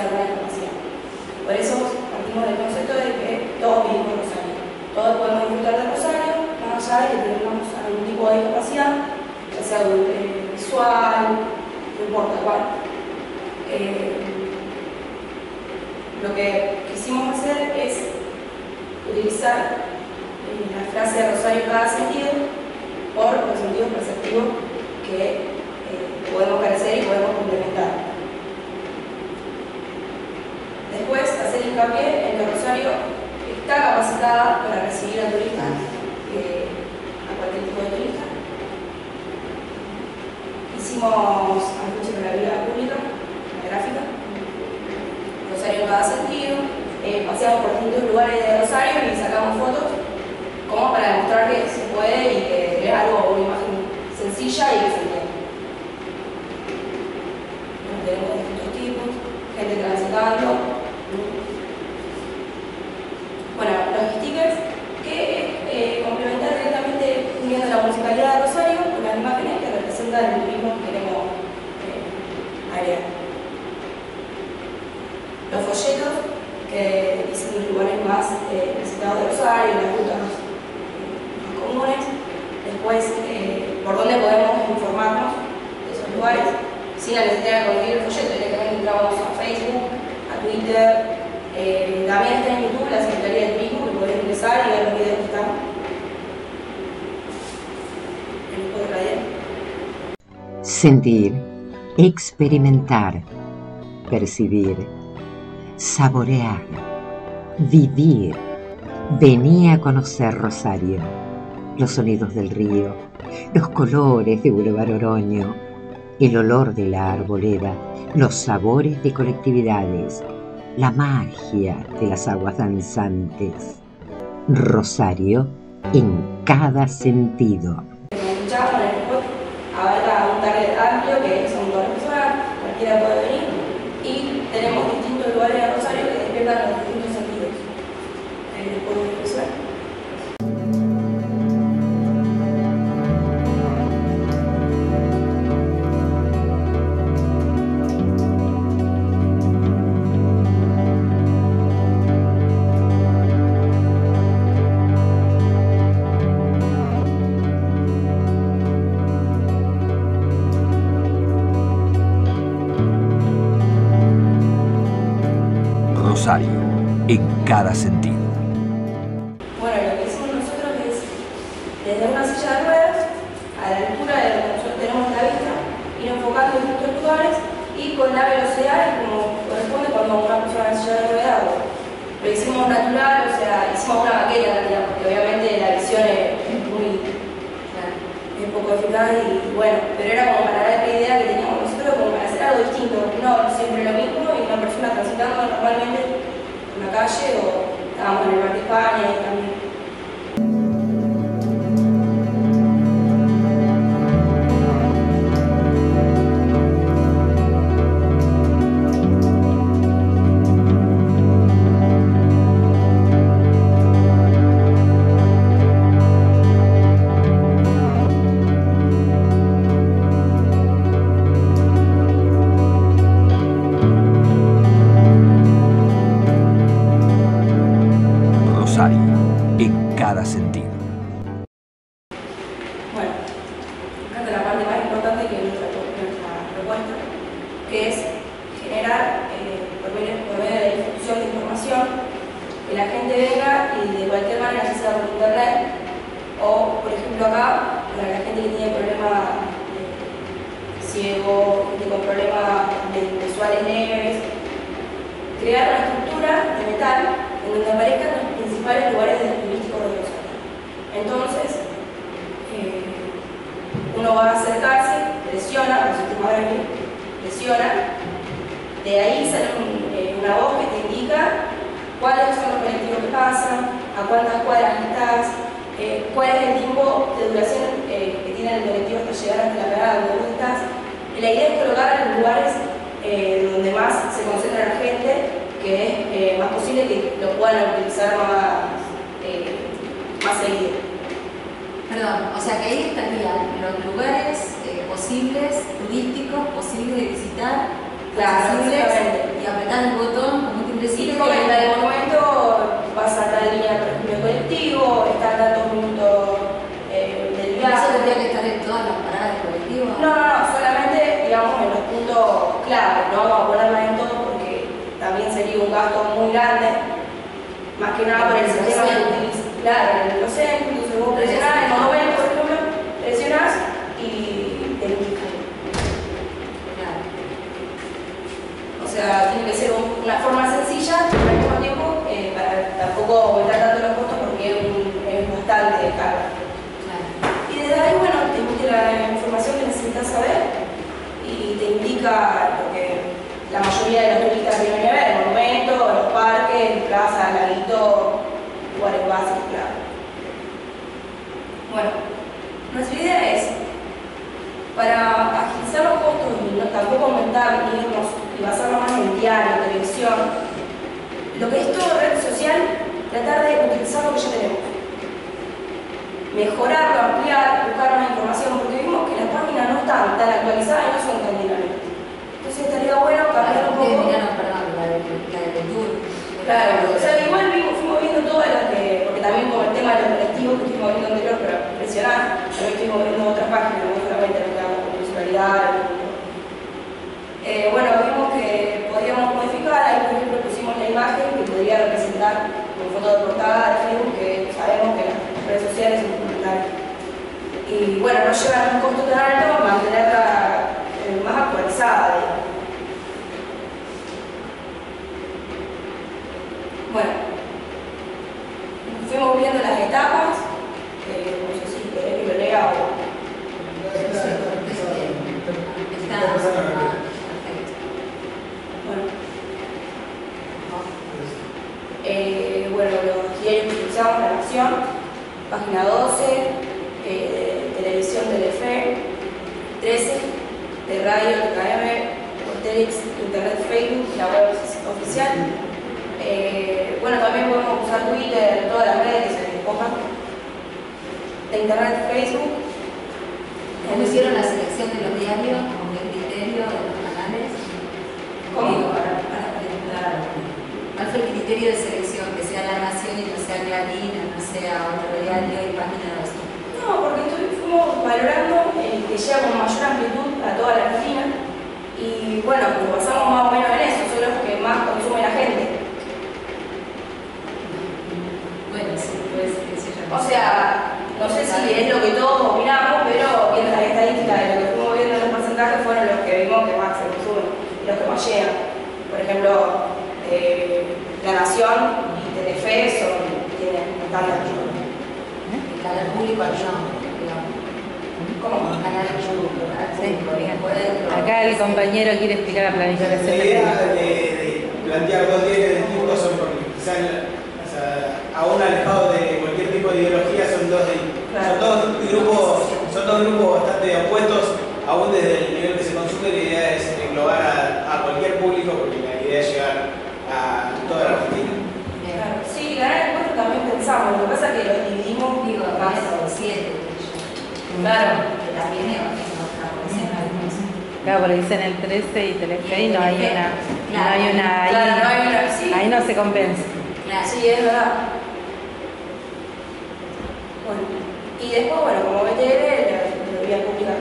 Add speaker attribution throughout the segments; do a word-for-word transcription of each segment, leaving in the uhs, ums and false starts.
Speaker 1: de alguna discapacidad. Por eso partimos del concepto de que todos vivimos en Rosario. Todos podemos disfrutar de Rosario, más allá de que tengamos algún tipo de discapacidad, ya sea eh, visual, no importa cuál. Eh, lo que quisimos hacer es utilizar eh, la frase de Rosario en cada sentido por los sentidos perceptivos que eh, podemos carecer y podemos complementar. Después, hacer hincapié en que Rosario está capacitada para recibir a turistas, eh, a cualquier tipo de turista. Hicimos afiches con la vida pública, la gráfica, Rosario en cada sentido, eh, paseamos por distintos lugares de Rosario y sacamos fotos como para demostrar que se puede y que es algo, una imagen sencilla y que se entiende. Tenemos distintos tipos, gente transitando. Bueno, los stickers que eh, complementar directamente uniendo la municipalidad de Rosario con las imágenes que representan el turismo que queremos eh, agregar. Los folletos que dicen los lugares más eh, necesitados de Rosario, las rutas eh, más comunes. Después, eh, por dónde podemos informarnos de esos lugares sin la necesidad de conseguir el folleto. Directamente entramos a Facebook, a Twitter. Eh, también está en YouTube la Secretaría de Turismo, que podés ingresar y ver los videos que están. El grupo de radio.
Speaker 2: Sentir, experimentar, percibir, saborear, vivir. Vení a conocer Rosario. Los sonidos del río, los colores de Boulevard Oroño, el olor de la arboleda, los sabores de colectividades, la magia de las aguas danzantes. Rosario en cada sentido.
Speaker 1: Escuchamos en el spot, abarca un target amplio que son todas las personas, cualquiera puede venir, y tenemos distintos lugares de Rosario que despiertan los distintos sentidos. En el spot visual.
Speaker 3: Rosario, en cada sentido.
Speaker 1: Bueno, lo que hicimos nosotros es, desde una silla de ruedas, a la altura de donde nosotros tenemos la vista, ir enfocando en distintos lugares y con la velocidad, como corresponde cuando una persona en silla de ruedas. Lo hicimos natural, o sea, hicimos una maqueta en realidad, porque obviamente la visión es, es muy, es poco eficaz y bueno, pero era como para dar la idea que teníamos nosotros, como para hacer algo distinto, no siempre lo mismo y una persona transitando normalmente en la calle o estábamos en el Bar de España y también.
Speaker 3: En cada sentido.
Speaker 1: Bueno, acá está la parte más importante que nuestra, nuestra propuesta, que es generar, eh, por, medio, por medio de la difusión de información, que la gente venga y de cualquier manera, ya sea por internet, o por ejemplo acá, para la gente que tiene problemas de ciego, gente con problemas visuales leves, crear una estructura de metal en donde aparezcan los principales lugares turísticos de Rosario. Entonces, eh, uno va a acercarse, presiona, el sistema gráfico, presiona, de ahí sale un, eh, una voz que te indica cuáles son los colectivos que pasan, a cuántas cuadras estás, eh, cuál es el tiempo de duración eh, que tiene el colectivo hasta llegar hasta la parada donde vos estás. Y la idea es colocar en los lugares eh, donde más se concentra la gente, que es eh, más posible que lo puedan utilizar más, eh, más seguido.
Speaker 4: Perdón, o sea que ahí estarían los lugares eh, posibles, turísticos, posibles de visitar
Speaker 1: Claro,
Speaker 4: accesibles,
Speaker 1: exactamente.
Speaker 4: y apretar el botón como un
Speaker 1: Sí,
Speaker 4: timbrecito.
Speaker 1: como en el monumento vas a tal línea, por ejemplo, de colectivo, está tantos minutos eh, del
Speaker 4: ¿Y eso tendría que
Speaker 1: viaje.
Speaker 4: estar en todas las paradas de colectivo?
Speaker 1: No, no, no, solamente, digamos, en los puntos clave, no vamos a ponerla en todo porque también sería un gasto muy grande, más que nada por el sistema que utiliza. Claro, en los centros, vos presionás, en el monumento, por ejemplo, presionás y te indica.
Speaker 4: Claro.
Speaker 1: O sea, tiene que ser un- una forma sencilla, pero al mismo tiempo, eh, para tampoco aumentar tanto los costos porque es, un- es bastante caro.
Speaker 4: Claro.
Speaker 1: Y desde ahí, bueno, te emite la información que necesitas saber y te indica lo que la mayoría de los turistas vienen a ver, el monumento, los parques, plazas, laguitos, lugares básicos, claro. Bueno, nuestra idea es, para agilizar los costos y no, tampoco aumentar ni irnos y basarnos más en diario, televisión, lo que es toda red social, tratar de utilizar lo que ya tenemos. Mejorarlo, ampliar, buscar más información, porque vimos que las páginas no están tan actualizadas y no son tan dinámicas. Entonces estaría bueno cambiar un poco.
Speaker 4: Miraron, perdón, la de, la de tour.
Speaker 1: Claro, o sea, igual vimos, fuimos viendo todas las que, porque también con el tema de los colectivos que estuvimos viendo anterior, pero impresionante, también estuvimos viendo otras páginas, no solamente las que hagan con municipalidad. Eh, bueno, vimos que podíamos modificar, ahí por ejemplo pusimos la imagen que podría representar con foto de portada de Facebook, que sabemos que las redes sociales son fundamentales. Y bueno, no llevan un costo tan alto, mantenerla eh, más actualizada, digamos. Bueno, fuimos viendo las etapas, eh, no sé si querés que lo lea o... Bueno, eh, bueno, los diarios que utilizamos, La Nación, página doce, eh, de televisión Telefe, trece, de radio T K M, Portelix, internet Facebook, la web oficial. Eh, bueno, también podemos usar Twitter, todas las redes que se les escojan. De internet, Facebook.
Speaker 4: ¿Cómo hicieron la selección de los diarios? ¿Con qué criterio de los canales?
Speaker 1: ¿Cómo?
Speaker 4: Digo, para, para claro. ¿Cuál fue el criterio de selección? Que sea La Nación y no sea Clarín, no sea otro diario y página dos.
Speaker 1: No, porque estu- fuimos valorando el que lleva con mayor amplitud a toda la Argentina. Y bueno, nos basamos más o menos en eso, son los que más consume la gente.
Speaker 4: Bueno, sí, puede ser que se llame.
Speaker 1: O sea, no sé si es lo que todos opinamos, pero viendo las estadísticas de lo que fuimos viendo en los porcentajes fueron los que vimos que más se consumen y los que más llegan. Por ejemplo, eh, La Nación y Telefe son, tienen estándar.
Speaker 4: El canal público no, digamos.
Speaker 1: ¿Cómo?
Speaker 4: El canal público,
Speaker 5: Sí.
Speaker 4: puede-
Speaker 5: Acá el compañero quiere explicar la
Speaker 6: La
Speaker 5: planificación.
Speaker 6: idea de, de plantear dos diarios distintos son porque quizás o sea, aún alejado de cualquier tipo de ideología son dos, de- son dos grupos son dos grupos bastante opuestos, aún desde el nivel que se consume. La idea es englobar a, a cualquier público porque la idea es llegar a toda la Argentina.
Speaker 1: Claro, sí, ganar el puesto también pensamos, lo que pasa es que los dividimos
Speaker 4: Digo,
Speaker 1: más.
Speaker 4: más o siete.
Speaker 1: Claro.
Speaker 4: Que también es otra porción.
Speaker 5: Claro, porque dicen el trece y Telefe y no hay una, no hay una ahí,
Speaker 1: Claro, no hay una, sí.
Speaker 5: ahí no se compensa.
Speaker 4: Claro.
Speaker 1: Sí, es verdad. Bueno, y después, bueno, como B T L, la la vía pública.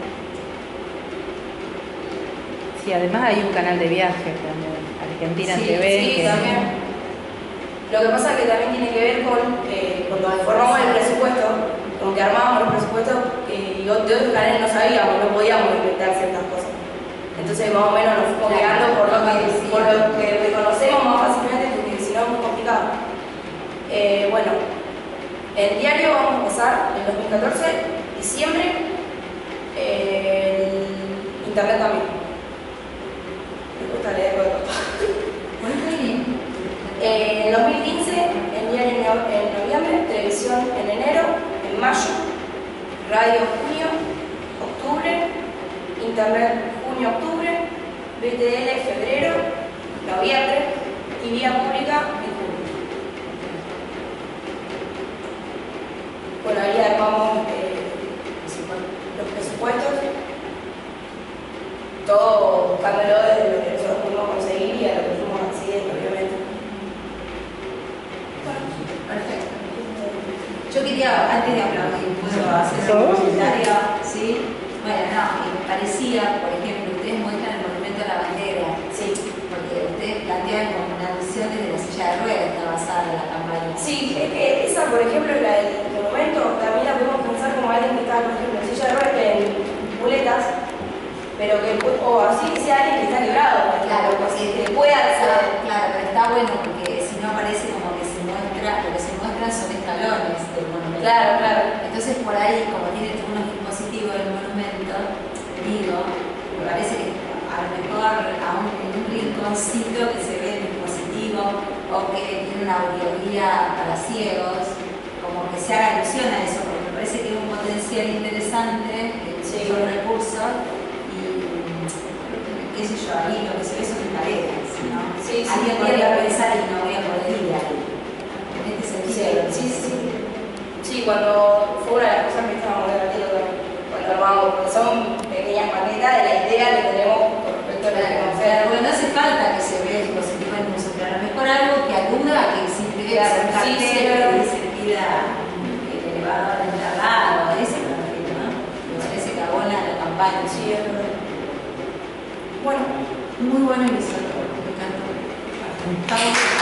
Speaker 5: Sí, además hay un canal de viajes también, Argentina
Speaker 1: Sí,
Speaker 5: T V.
Speaker 1: sí,
Speaker 5: que-
Speaker 1: también. Lo que pasa es que también tiene que ver con eh, cuando formamos el presupuesto, con que armábamos los presupuestos eh, y de otros canales no sabíamos, no podíamos inventar ciertas cosas. Entonces más o menos nos fuimos guiando por lo que, por lo que reconocemos más fácilmente, porque si no es muy complicado. Eh, bueno, el diario vamos a empezar en dos mil catorce, diciembre, eh, el internet también. Me gusta leer lo de papá. Eh, en dos mil quince, el diario en no- en noviembre, televisión en enero, en mayo, radio junio, octubre, internet junio, octubre, B T L febrero, noviembre y vía pública en julio. Bueno, ahí armamos eh, los presupuestos, todo buscando sacándolo desde lo que nosotros pudimos conseguir y a lo que fuimos accediendo, obviamente.
Speaker 4: Perfecto. Yo quería, antes de aplaudir, ¿puedo hacer un comentario? ¿Sí? Bueno, no, y me parecía, por ejemplo, ustedes muestran el monumento a la bandera.
Speaker 1: Sí.
Speaker 4: Porque ustedes plantean como una visión desde la silla de ruedas, está basada en la campaña.
Speaker 1: Sí, es que esa, por ejemplo, la del monumento, también la podemos pensar como alguien que está, por ejemplo, en silla de ruedas, en muletas, pero que, o así sea alguien que está quebrado,
Speaker 4: Claro,
Speaker 1: porque
Speaker 4: porque
Speaker 1: que pueda acceder.
Speaker 4: Claro, pero está bueno porque si no parece como que se muestra, lo que se muestran son escalones del monumento.
Speaker 1: Claro, claro.
Speaker 4: Entonces por ahí, como tiene todos unos dispositivos del monumento, digo, me parece que a lo mejor aún en un rinconcito que se ve el dispositivo o que tiene una audioguía para ciegos, como que se haga alusión a eso, porque me parece que es un potencial interesante, que
Speaker 1: Sí.
Speaker 4: son recursos y qué sé yo, ahí lo que se ve son paredes, ¿no?
Speaker 1: Sí, sí,
Speaker 4: Alguien
Speaker 1: sí,
Speaker 4: podría
Speaker 1: claro.
Speaker 4: pensar y no voy a poder ir ahí. En este sentido.
Speaker 1: Sí, sí, sí. Sí, cuando fue una de las cosas que estábamos debatiendo cuando armamos, porque son pequeñas maquetas de la idea que tenemos con respecto a la
Speaker 4: Claro,
Speaker 1: atmósfera.
Speaker 4: porque no hace falta que se vea el dispositivo en uso, pero a lo mejor algo que aluda a que existe
Speaker 1: Claro,
Speaker 4: un
Speaker 1: sí,
Speaker 4: cartel
Speaker 1: sí,
Speaker 4: que
Speaker 1: claro.
Speaker 4: dice tira el elevador enterrado, ese me refiero, ¿no? Me parece que abona la campaña.
Speaker 1: Sí, es verdad. Bueno.
Speaker 4: Muy bueno el visor, me encantó. Estamos